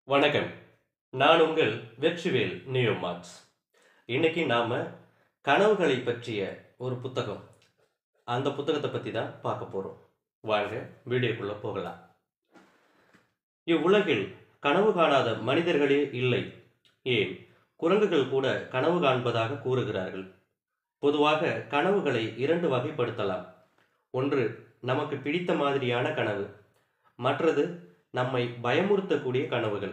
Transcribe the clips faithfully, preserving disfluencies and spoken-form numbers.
வணக்கம். நான் உங்கள் வெற்றிவேல் நியோமார்க்ஸ். இன்னைக்கு நாம கனவுகளை பற்றிய ஒரு புத்தகம். அந்த புத்தகத்தை பத்தி தான் பார்க்க போறோம். வாங்க வீடியோக்குள்ள போகலாம். இவ்வுலகில் கனவு காணாத மனிதர்களே இல்லை. ஏன் குரங்குகள் கூட கனவு காண்பதாக கூறுகிறார்கள். பொதுவாக கனவுகளை இரண்டு வகைப்படுத்தலாம். ஒன்று நமக்கு பிடித்த மாதிரியான கனவு, மற்றது நம்மை பயமுறுத்தக்கூடிய கனவுகள்.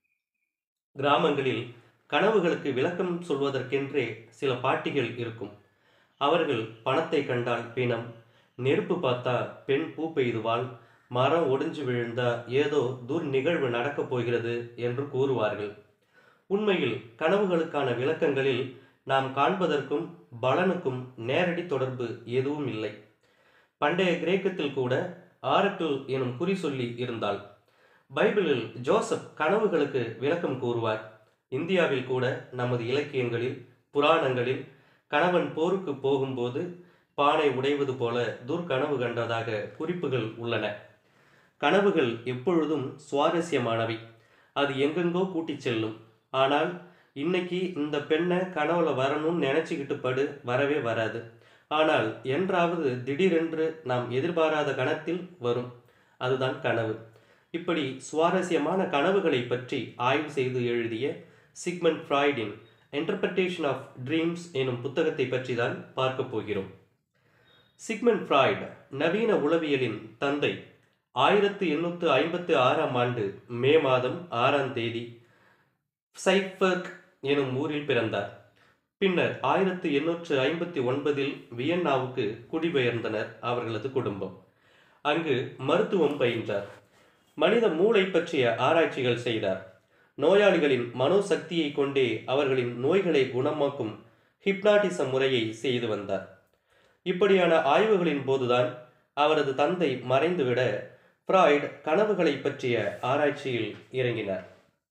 கிராமங்களில் கனவுகளுக்கு விளக்கம் சொல்வதற்கென்றே சில பாட்டிகள் இருக்கும். அவர்கள் பணத்தை கண்டால் பிணம், நெருப்பு பார்த்தா பெண் பூ பெய்துவாள், மரம் ஒடிஞ்சு விழுந்தா ஏதோ துர் நிகழ்வு நடக்கப் போகிறது என்று கூறுவார்கள். உண்மையில் கனவுகளுக்கான விளக்கங்களில் நாம் காண்பதற்கும் பலனுக்கும் நேரடி தொடர்பு எதுவும் இல்லை. பண்டைய கிரேக்கத்தில் கூட ஆரக்கிள் எனும் குறி சொல்லி இருந்தால். பைபிளில் ஜோசப் கனவுகளுக்கு விளக்கம் கூறுவார். இந்தியாவில் கூட நமது இலக்கியங்களில், புராணங்களில் கணவன் போருக்கு போகும்போது பானை உடைவது போல துர்கனவு கண்டதாக குறிப்புகள் உள்ளன. கனவுகள் எப்பொழுதும் சுவாரஸ்யமானவை. அது எங்கெங்கோ கூட்டிச் செல்லும். ஆனால் இன்னைக்கு இந்த பெண்ணை கனவுல வரணும்னு நினைச்சுக்கிட்டு படு, வரவே வராது. ஆனால் என்றாவது திடீரென்று நாம் எதிர்பாராத கணத்தில் வரும். அதுதான் கனவு. இப்படி சுவாரஸ்யமான கனவுகளை பற்றி ஆய்வு செய்து எழுதிய சிக்மண்ட் ஃப்ராய்டின் இன்டர்பிரேஷன் ஆஃப் ட்ரீம்ஸ் எனும் புத்தகத்தை பற்றி தான் பார்க்க போகிறோம். சிக்மண்ட் ஃப்ராய்ட் நவீன உளவியலின் தந்தை. ஆயிரத்து எண்ணூற்று ஐம்பத்து ஆறாம் ஆண்டு மே மாதம் ஆறாம் தேதி சைஃபர்க் எனும் ஊரில் பிறந்தார். பின்னர் ஆயிரத்து எண்ணூற்று ஐம்பத்தி ஒன்பதில் வியன்னாவுக்கு குடிபெயர்ந்தனர் அவர்களது குடும்பம். அங்கு மருத்துவம் பயின்றார். மனித மூளை பற்றிய ஆராய்ச்சிகள் செய்தார். நோயாளிகளின் மனோசக்தியை கொண்டே அவர்களின் நோய்களை குணமாக்கும் ஹிப்னாட்டிசம் முறையை செய்து வந்தார். இப்படியான ஆய்வுகளின் போதுதான் அவரது தந்தை மறைந்துவிட ஃப்ராய்ட் கனவுகளை பற்றிய ஆராய்ச்சியில் இறங்கினார்.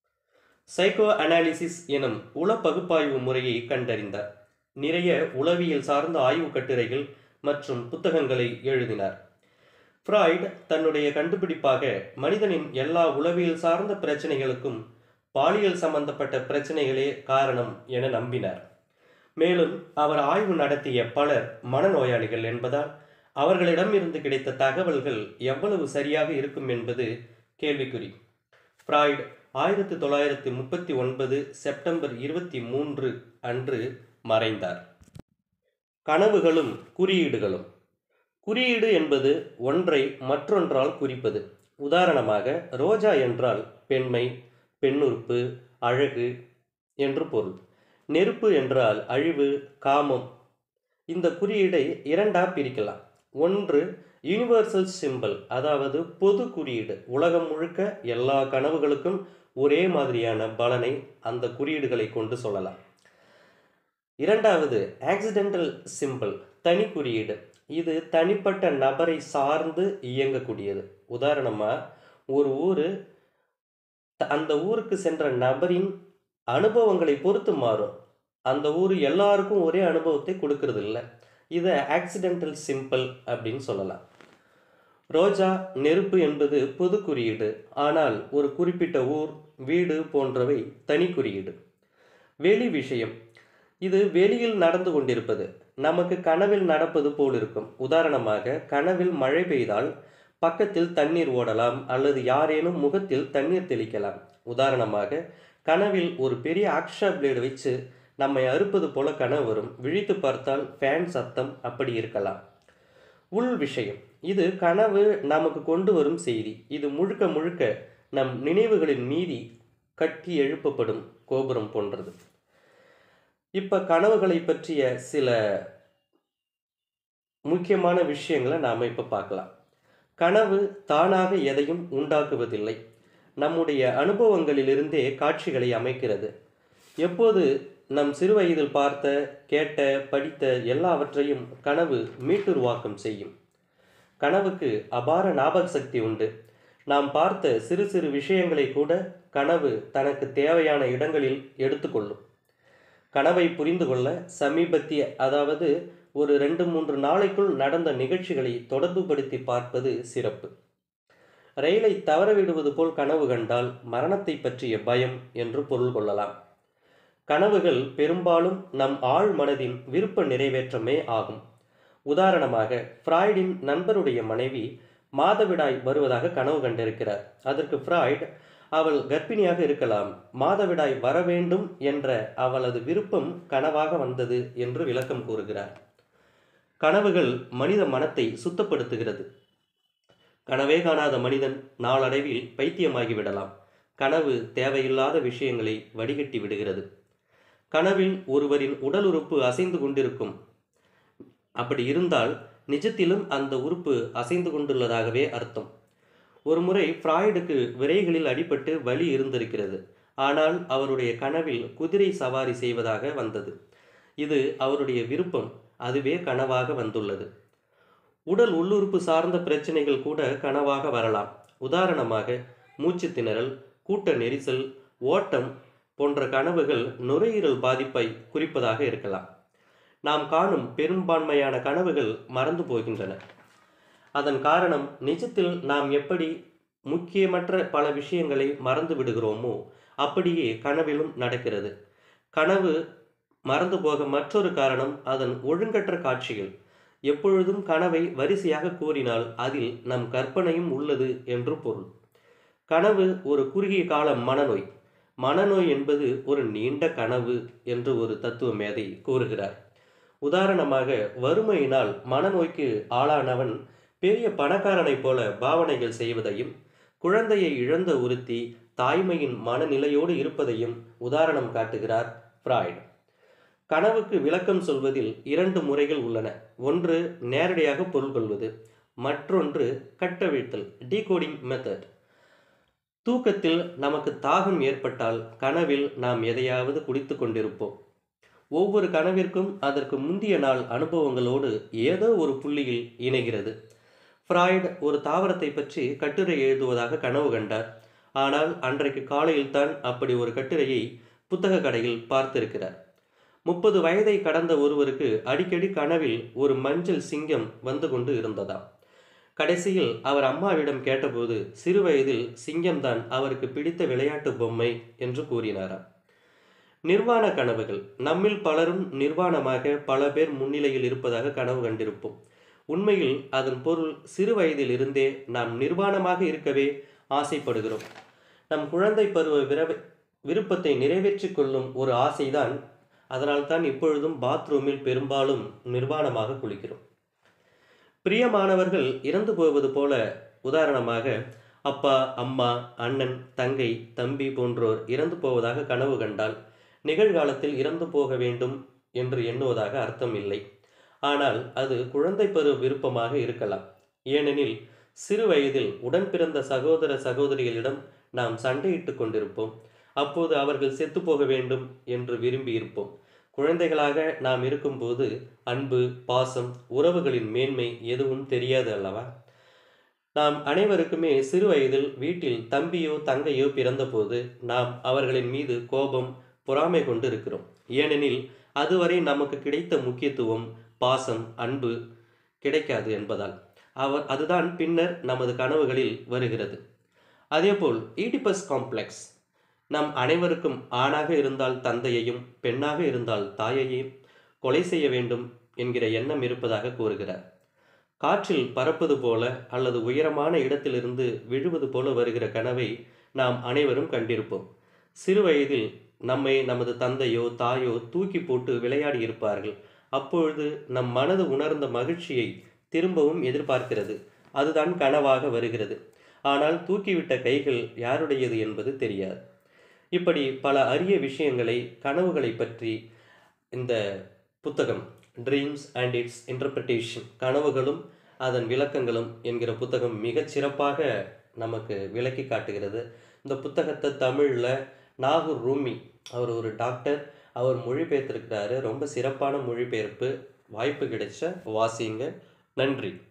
சைக்கோ அனாலிசிஸ் எனும் உள பகுப்பாய்வு முறையை கண்டறிந்தார். நிறைய உளவியல் சார்ந்த ஆய்வு கட்டுரைகள் மற்றும் புத்தகங்களை எழுதினார். ஃப்ராய்ட் தன்னுடைய கண்டுபிடிப்பாக மனிதனின் எல்லா உளவியல் சார்ந்த பிரச்சனைகளுக்கும் பாலியல் சம்பந்தப்பட்ட பிரச்சனைகளே காரணம் என நம்பினார். மேலும் அவர் ஆய்வு நடத்திய பலர் மனநோயாளிகள் என்பதால் அவர்களிடமிருந்து கிடைத்த தகவல்கள் எவ்வளவு சரியாக இருக்கும் என்பது கேள்விக்குறி. ஃப்ராய்ட் ஆயிரத்தி தொள்ளாயிரத்தி முப்பத்தி ஒன்பது செப்டம்பர் இருபத்தி மூன்று அன்று மறைந்தார். கனவுகளும் குறியீடுகளும். குறியீடு என்பது ஒன்றை மற்றொன்றால் குறிப்பது. உதாரணமாக, ரோஜா என்றால் பெண்மை, பெண்ணுறுப்பு, அழகு என்று பொருள். நெருப்பு என்றால் அழிவு, காமம். இந்த குறியீடை இரண்டா பிரிக்கலாம். ஒன்று யூனிவர்சல் சிம்பல், அதாவது பொது குறியீடு. உலகம் முழுக்க எல்லா கனவுகளுக்கும் ஒரே மாதிரியான பலனை அந்த குறியீடுகளை கொண்டு சொல்லலாம். இரண்டாவது ஆக்சிடென்டல் சிம்பல், தனி குறியீடு. இது தனிப்பட்ட நபரை சார்ந்து இயங்கக்கூடியது. உதாரணமாக, ஒரு ஊர் அந்த ஊருக்கு சென்ற நபரின் அனுபவங்களை பொறுத்து மாறும். அந்த ஊர் எல்லாருக்கும் ஒரே அனுபவத்தை கொடுக்கறது இல்லை. இதை ஆக்சிடென்டல் சிம்பல் அப்படின்னு சொல்லலாம். ரோஜா, நெருப்பு என்பது பொது குறியீடு. ஆனால் ஒரு குறிப்பிட்ட ஊர், வீடு போன்றவை தனி குறியீடு. வெளி விஷயம், இது வெளியில் நடந்து கொண்டிருப்பது. நமக்கு கனவில் நடப்பது போல் இருக்கும். உதாரணமாக, கனவில் மழை பெய்தால் பக்கத்தில் தண்ணீர் ஓடலாம் அல்லது யாரேனும் முகத்தில் தண்ணீர் தெளிக்கலாம். உதாரணமாக, கனவில் ஒரு பெரிய ஆக்ஷா பிளேடு வச்சு நம்மை அறுப்பது போல கனவு வரும். விழித்து பார்த்தால் ஃபேன் சத்தம் அப்படி இருக்கலாம். உள் விஷயம், இது கனவு நமக்கு கொண்டு வரும் செய்தி. இது முழுக்க முழுக்க நம் நினைவுகளின் மீறி கட்டி எழுப்பப்படும் கோபுரம் போன்றது. இப்போ கனவுகளை பற்றிய சில முக்கியமான விஷயங்களை நாம் இப்போ பார்க்கலாம். கனவு தானாக எதையும் உண்டாக்குவதில்லை. நம்முடைய அனுபவங்களிலிருந்தே காட்சிகளை அமைக்கிறது. எப்போது நம் சிறுவயதில் பார்த்த, கேட்ட, படித்த எல்லாவற்றையும் கனவு மீட்டுருவாக்கம் செய்யும். கனவுக்கு அபார ஞாபக சக்தி உண்டு. நாம் பார்த்த சிறு சிறு விஷயங்களை கூட கனவு தனக்கு தேவையான இடங்களில் எடுத்துக்கொள்ளும். கனவை புரிந்து கொள்ள சமீபத்திய, அதாவது ஒரு ரெண்டு மூன்று நாளைக்குள் நடந்த நிகழ்ச்சிகளை தொடர்புபடுத்தி பார்ப்பது சிறப்பு. ரயிலை தவறவிடுவது போல் கனவு கண்டால் மரணத்தை பற்றிய பயம் என்று பொருள் கொள்ளலாம். கனவுகள் பெரும்பாலும் நம் ஆழ் மனதின் விருப்ப நிறைவேற்றமே ஆகும். உதாரணமாக, ஃப்ராய்டின் நண்பருடைய மனைவி மாதவிடாய் வருவதாக கனவு கண்டிருக்கிறார். அதற்கு ஃப்ராய்ட், அவள் கர்ப்பிணியாக இருக்கலாம், மாதவிடாய் வர வேண்டும் என்ற அவளது விருப்பம் கனவாக வந்தது என்று விளக்கம் கூறுகிறார். கனவுகள் மனித மனத்தை சுத்தப்படுத்துகிறது. கனவே காணாத மனிதன் நாளடைவில் பைத்தியமாகிவிடலாம். கனவு தேவையில்லாத விஷயங்களை வடிகட்டி விடுகிறது. கனவில் ஒருவரின் உடல் உறுப்பு அசைந்து கொண்டிருக்கும். அப்படி இருந்தால் நிஜத்திலும் அந்த உறுப்பு அசைந்து கொண்டுள்ளதாகவே அர்த்தம். ஒரு முறை ஃப்ராய்டுக்கு விரைகளில் அடிபட்டு வலி இருந்திருக்கிறது. ஆனால் அவருடைய கனவில் குதிரை சவாரி செய்வதாக வந்தது. இது அவருடைய விருப்பம், அதுவே கனவாக வந்துள்ளது. உடல் உள்ளுறுப்பு சார்ந்த பிரச்சனைகள் கூட கனவாக வரலாம். உதாரணமாக, மூச்சு திணறல், கூட்ட நெரிசல், ஓட்டம் போன்ற கனவுகள் நுரையீரல் பாதிப்பை குறிப்பதாக இருக்கலாம். நாம் காணும் பெரும்பான்மையான கனவுகள் மறந்து போகின்றன. அதன் காரணம், நிஜத்தில் நாம் எப்படி முக்கியமற்ற பல விஷயங்களை மறந்து விடுகிறோமோ அப்படியே கனவிலும் நடக்கிறது. கனவு மறந்து போக மற்றொரு காரணம் அதன் ஒழுங்கற்ற காட்சிகள். எப்பொழுதும் கனவை வரிசையாக கூறினால் அதில் நம் கற்பனையும் உள்ளது என்று பொருள். கனவு ஒரு குறுகிய கால மனநோய். மனநோய் என்பது ஒரு நீண்ட கனவு என்று ஒரு தத்துவ மேதை கூறுகிறார். உதாரணமாக, வறுமையினால் மனநோய்க்கு ஆளானவன் பெரிய பணக்காரனைப் போல பாவனைகள் செய்வதையும், குழந்தையை இழந்த ஒருத்தி தாய்மையின் மனநிலையோடு இருப்பதையும் உதாரணம் காட்டுகிறார் ஃப்ராய்ட். கனவுக்கு விளக்கம் சொல்வதில் இரண்டு முறைகள் உள்ளன. ஒன்று நேரடியாக பொருள் கொள்வது, மற்றொன்று கட்டவிழ்த்தல், டீகோடிங் மெத்தட். தூக்கத்தில் நமக்கு தாகம் ஏற்பட்டால் கனவில் நாம் எதையாவது குடித்து கொண்டிருப்போம். ஒவ்வொரு கனவிற்கும் அதற்கு முந்தைய நாள் அனுபவங்களோடு ஏதோ ஒரு புள்ளியில் இணைகிறது. ஃப்ராய்ட் ஒரு தாவரத்தை பற்றி கட்டுரை எழுதுவதாக கனவு கண்டார். ஆனால் அன்றைக்கு காலையில் தான் அப்படி ஒரு கட்டுரையை புத்தக கடையில் பார்த்திருக்கிறார். முப்பது வயதை கடந்த ஒருவருக்கு அடிக்கடி கனவில் ஒரு மஞ்சள் சிங்கம் வந்து கொண்டு இருந்ததாம். கடைசியில் அவர் அம்மாவிடம் கேட்டபோது, சிறு வயதில் சிங்கம்தான் அவருக்கு பிடித்த விளையாட்டு பொம்மை என்று கூறினாராம். நிர்வாண கனவுகள். நம்மில் பலரும் நிர்வாணமாக பல பேர் முன்னிலையில் இருப்பதாக கனவு கண்டிருப்போம். உண்மையில் அதன் பொருள், சிறு வயதில் இருந்தே நாம் நிர்வாணமாக இருக்கவே ஆசைப்படுகிறோம். நம் குழந்தை பருவ விரவ விருப்பத்தை நிறைவேற்றிக் கொள்ளும் ஒரு ஆசைதான். அதனால்தான் இப்பொழுதும் பாத்ரூமில் பெரும்பாலும் நிர்வாணமாக குளிக்கிறோம். பிரியமானவர்கள் இறந்து போவது போல. உதாரணமாக, அப்பா, அம்மா, அண்ணன், தங்கை, தம்பி போன்றோர் இறந்து போவதாக கனவு கண்டால் நிகழ்காலத்தில் இறந்து போக வேண்டும் என்று எண்ணுவதாக அர்த்தம் இல்லை. ஆனால் அது குழந்தை பருவ விருப்பமாக இருக்கலாம். ஏனெனில் சிறு வயதில் உடன் பிறந்த சகோதர சகோதரிகளிடம் நாம் சண்டையிட்டு கொண்டிருப்போம். அப்போது அவர்கள் செத்து போக வேண்டும் என்று விரும்பி இருப்போம். குழந்தைகளாக நாம் இருக்கும்போது அன்பு, பாசம், உறவுகளின் மேன்மை எதுவும் தெரியாது அல்லவா? நாம் அனைவருக்குமே சிறு வயதில் வீட்டில் தம்பியோ தங்கையோ பிறந்தபோது நாம் அவர்களின் மீது கோபம், பொறாமை கொண்டு இருக்கிறோம். ஏனெனில் அதுவரை நமக்கு கிடைத்த முக்கியத்துவம், பாசம், அன்பு கிடைக்காது என்பதால். அவர் அதுதான் பின்னர் நமது கனவுகளில் வருகிறது. அதேபோல் ஈடிபஸ் காம்ப்ளெக்ஸ். நம் அனைவருக்கும் ஆணாக இருந்தால் தந்தையையும், பெண்ணாக இருந்தால் தாயையும் கொலை செய்ய வேண்டும் என்கிற எண்ணம் இருப்பதாக கூறுகிறார். காற்றில் பறப்பது போல அல்லது உயரமான இடத்திலிருந்து விழுவது போல வருகிற கனவை நாம் அனைவரும் கண்டிருப்போம். சிறு வயதில் நம்மை நமது தந்தையோ தாயோ தூக்கி போட்டு விளையாடி இருப்பார்கள். அப்பொழுது நம் மனது உணர்ந்த மகிழ்ச்சியை திரும்பவும் எதிர்பார்க்கிறது. அதுதான் கனவாக வருகிறது. ஆனால் தூக்கிவிட்ட கைகள் யாருடையது என்பது தெரியாது. இப்படி பல அரிய விஷயங்களை, கனவுகளை பற்றி இந்த புத்தகம் ட்ரீம்ஸ் அண்ட் இட்ஸ் இன்டர்பிரிட்டேஷன், கனவுகளும் அதன் விளக்கங்களும் என்கிற புத்தகம் மிகச் சிறப்பாக நமக்கு விளக்கி காட்டுகிறது. இந்த புத்தகத்தை தமிழில் நாகூர் ரூமி, அவர் ஒரு டாக்டர், அவர் மொழிபெயர்த்திருக்கிறாரு. ரொம்ப சிறப்பான மொழிபெயர்ப்பு. வாய்ப்பு கிடைச்ச வாசிங்க. நன்றி.